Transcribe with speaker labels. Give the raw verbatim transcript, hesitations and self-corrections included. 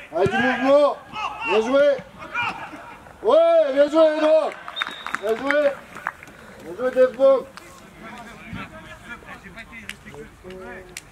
Speaker 1: Allez, du mouvement. Bien joué. Ouais, bien joué, Edouard. Bien joué. Bien joué, Desmond.